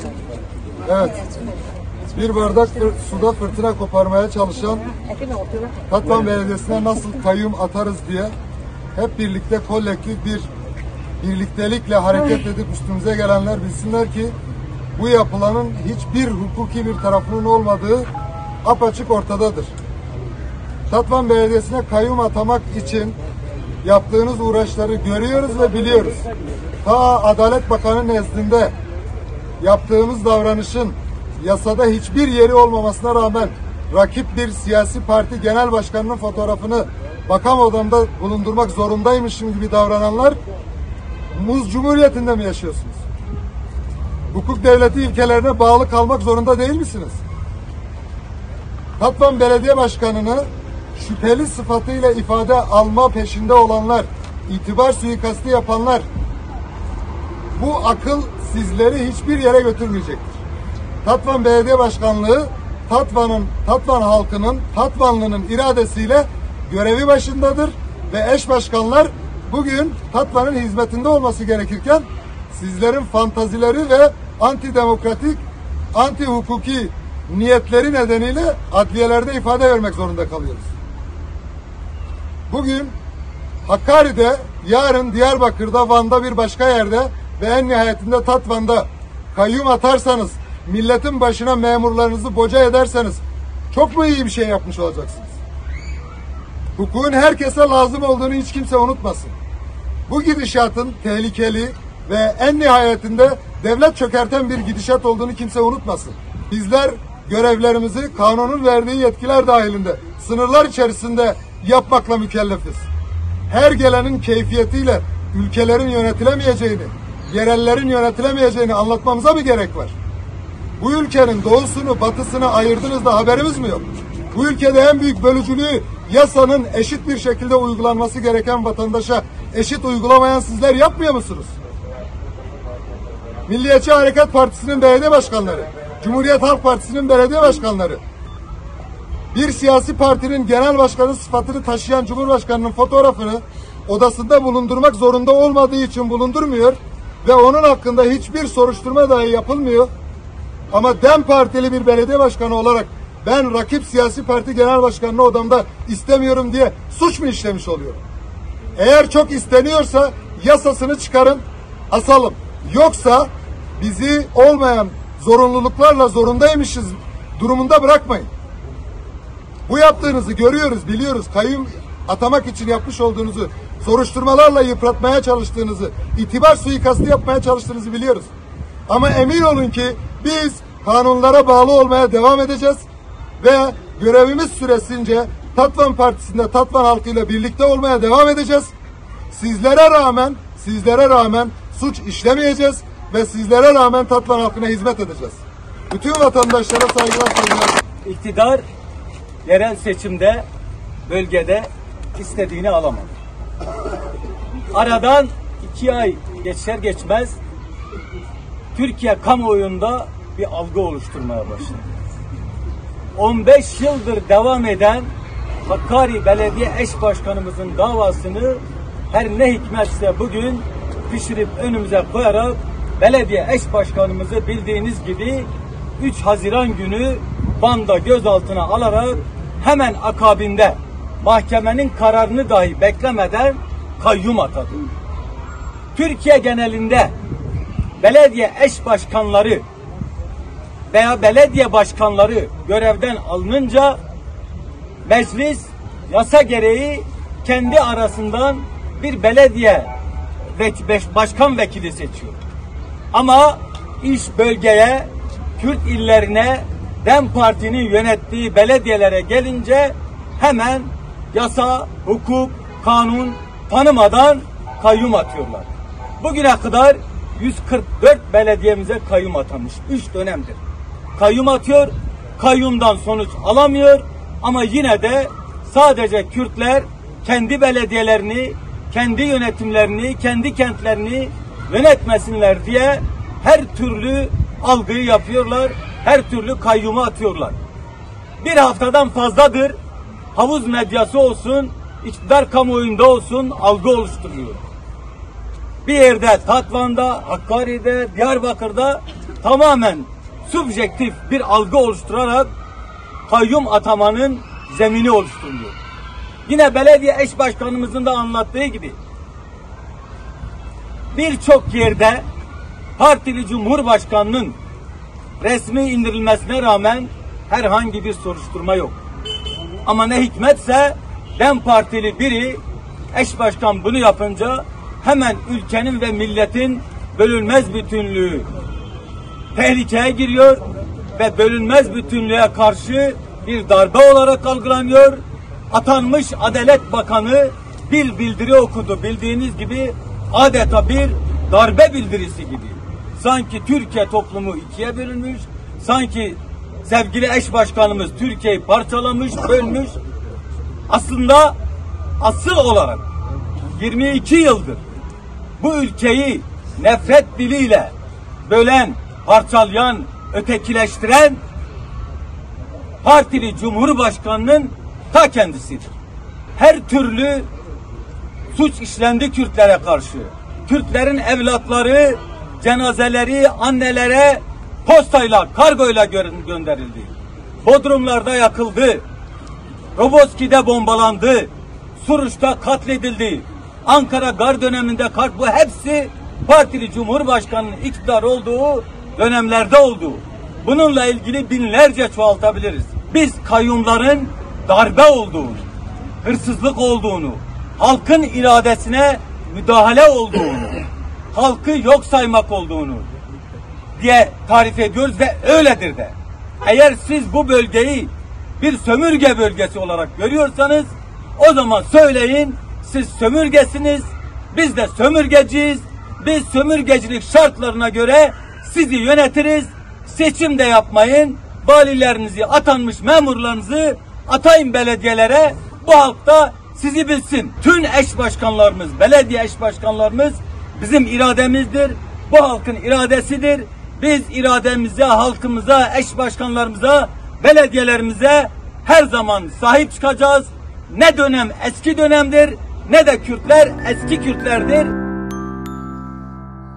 Evet. Bir bardak suda fırtına koparmaya çalışan Tatvan Belediyesi'ne nasıl kayyum atarız diye hep birlikte kolektif bir birliktelikle hareket edip üstümüze gelenler bilsinler ki bu yapılanın hiçbir hukuki bir tarafının olmadığı apaçık ortadadır. Tatvan Belediyesi'ne kayyum atamak için yaptığınız uğraşları görüyoruz ve biliyoruz. Ta Adalet Bakanı nezdinde yaptığımız davranışın yasada hiçbir yeri olmamasına rağmen rakip bir siyasi parti genel başkanının fotoğrafını makam odamda bulundurmak zorundaymışım gibi davrananlar Muz Cumhuriyeti'nde mi yaşıyorsunuz? Hukuk devleti ilkelerine bağlı kalmak zorunda değil misiniz? Tatvan Belediye Başkanı'nı şüpheli sıfatıyla ifade alma peşinde olanlar, itibar suikastı yapanlar, bu akıl sizleri hiçbir yere götürmeyecektir. Tatvan Belediye Başkanlığı Tatvan halkının, Tatvanlı'nın iradesiyle görevi başındadır ve eş başkanlar bugün Tatvan'ın hizmetinde olması gerekirken sizlerin fantazileri ve antidemokratik, anti hukuki niyetleri nedeniyle adliyelerde ifade vermek zorunda kalıyoruz. Bugün Hakkari'de, yarın Diyarbakır'da, Van'da bir başka yerde ve en nihayetinde Tatvan'da kayyum atarsanız, milletin başına memurlarınızı boca ederseniz çok mu iyi bir şey yapmış olacaksınız? Hukukun herkese lazım olduğunu hiç kimse unutmasın. Bu gidişatın tehlikeli ve en nihayetinde devlet çökerten bir gidişat olduğunu kimse unutmasın. Bizler görevlerimizi kanunun verdiği yetkiler dahilinde, sınırlar içerisinde yapmakla mükellefiz. Her gelenin keyfiyetiyle ülkelerin yönetilemeyeceğini, yerellerin yönetilemeyeceğini anlatmamıza mı gerek var? Bu ülkenin doğusunu, batısını ayırdınız da haberimiz mi yok? Bu ülkede en büyük bölücülüğü yasanın eşit bir şekilde uygulanması gereken vatandaşa eşit uygulamayan sizler yapmıyor musunuz? Milliyetçi Hareket Partisi'nin belediye başkanları, Cumhuriyet Halk Partisi'nin belediye başkanları, bir siyasi partinin genel başkanı sıfatını taşıyan Cumhurbaşkanı'nın fotoğrafını odasında bulundurmak zorunda olmadığı için bulundurmuyor ve onun hakkında hiçbir soruşturma dahi yapılmıyor. Ama DEM Partili bir belediye başkanı olarak ben rakip siyasi parti genel başkanını odamda istemiyorum diye suç mu işlemiş oluyorum? Eğer çok isteniyorsa yasasını çıkarın, asalım. Yoksa bizi olmayan zorunluluklarla zorundaymışız durumunda bırakmayın. Bu yaptığınızı görüyoruz, biliyoruz. Kayyum atamak için yapmış olduğunuzu, soruşturmalarla yıpratmaya çalıştığınızı, itibar suikastı yapmaya çalıştığınızı biliyoruz. Ama emin olun ki biz kanunlara bağlı olmaya devam edeceğiz ve görevimiz süresince Tatvan Partisi'nde Tatvan halkıyla birlikte olmaya devam edeceğiz. Sizlere rağmen suç işlemeyeceğiz ve sizlere rağmen Tatvan halkına hizmet edeceğiz. Bütün vatandaşlara saygılar sunuyorum. İktidar yerel seçimde bölgede istediğini alamadı. Aradan 2 ay geçer geçmez Türkiye kamuoyunda bir algı oluşturmaya başladı. 15 yıldır devam eden Hakkari Belediye Eş Başkanımızın davasını her ne hikmetse bugün pişirip önümüze koyarak belediye eş başkanımızı bildiğiniz gibi 3 Haziran günü Van'da gözaltına alarak hemen akabinde mahkemenin kararını dahi beklemeden kayyum atadı. Türkiye genelinde belediye eş başkanları veya belediye başkanları görevden alınınca meclis yasa gereği kendi arasından bir belediye başkan vekili seçiyor. Ama iş bölgeye, Kürt illerine, DEM Parti'nin yönettiği belediyelere gelince hemen yasa, hukuk, kanun tanımadan kayyum atıyorlar. Bugüne kadar 144 belediyemize kayyum atamış. 3 dönemdir. Kayyum atıyor, kayyumdan sonuç alamıyor ama yine de sadece Kürtler kendi belediyelerini, kendi yönetimlerini, kendi kentlerini yönetmesinler diye her türlü algıyı yapıyorlar, her türlü kayyumu atıyorlar. Bir haftadan fazladır havuz medyası olsun, iktidar kamuoyunda olsun algı oluşturuyor. bir yerde Tatvan'da, Hakkari'de, Diyarbakır'da tamamen subjektif bir algı oluşturarak kayyum atamanın zemini oluşturuyor. Yine belediye eş başkanımızın da anlattığı gibi birçok yerde partili cumhurbaşkanının resmi indirilmesine rağmen herhangi bir soruşturma yok. Ama ne hikmetse DEM Partili biri eş başkan bunu yapınca hemen ülkenin ve milletin bölünmez bütünlüğü tehlikeye giriyor ve bölünmez bütünlüğe karşı bir darbe olarak algılanıyor. Atanmış Adalet Bakanı bir bildiri okudu. Bildiğiniz gibi adeta bir darbe bildirisi gibi. Sanki Türkiye toplumu ikiye bölünmüş, sanki sevgili eş başkanımız Türkiye'yi parçalamış, bölmüş. Aslında asıl olarak 22 yıldır bu ülkeyi nefret diliyle bölen, parçalayan, ötekileştiren partili cumhurbaşkanının ta kendisidir. Her türlü suç işlendi Kürtlere karşı. Kürtlerin evlatları, cenazeleri annelere postayla, kargoyla gönderildi. Bodrumlarda yakıldı. Roboski'de bombalandı. Suruç'ta katledildi. Ankara Gar döneminde bu hepsi partili cumhurbaşkanının iktidar olduğu dönemlerde oldu. Bununla ilgili binlerce çoğaltabiliriz. Biz kayyumların darbe olduğunu, hırsızlık olduğunu, halkın iradesine müdahale olduğunu, halkı yok saymak olduğunu diye tarif ediyoruz ve öyledir de. Eğer siz bu bölgeyi bir sömürge bölgesi olarak görüyorsanız o zaman söyleyin, siz sömürgesiniz, biz de sömürgeciyiz. Biz sömürgecilik şartlarına göre sizi yönetiriz. Seçim de yapmayın. Valilerinizi, atanmış memurlarınızı atayın belediyelere. Bu halk da sizi bilsin. Tüm eş başkanlarımız, belediye eş başkanlarımız bizim irademizdir. Bu halkın iradesidir. Biz irademize, halkımıza, eş başkanlarımıza, belediyelerimize her zaman sahip çıkacağız. Ne dönem eski dönemdir, ne de Kürtler eski Kürtlerdir.